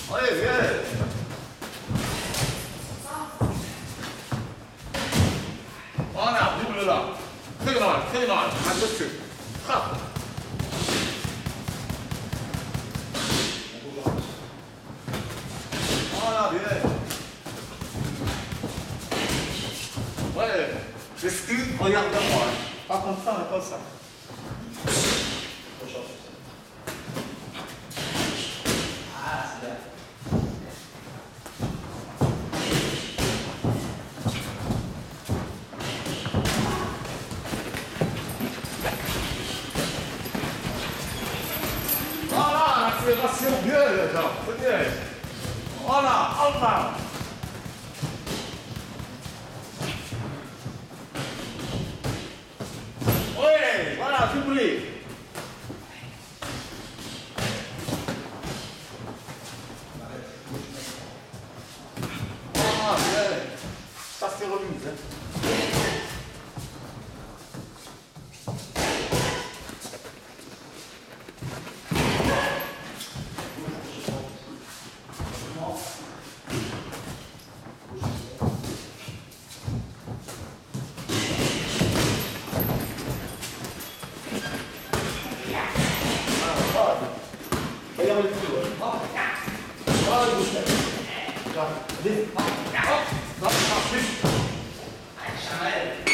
Allez, viens. Voilà, double là. Très mal, très mal. Attention. Frappe. Voilà, bien. Ouais. J'excuse, regarde-moi. Pas comme ça, mais comme ça. Ah, c'est bien. Voilà, l'accélération, bien, là, c'est bien. Voilà, enfin. Oui, voilà, doublé. Ah, bien. Ça, c'est remise. Hein. Regarde le coup. Hop. Voilà le bouche. Allez. Hop. Hop. Hop. Hop.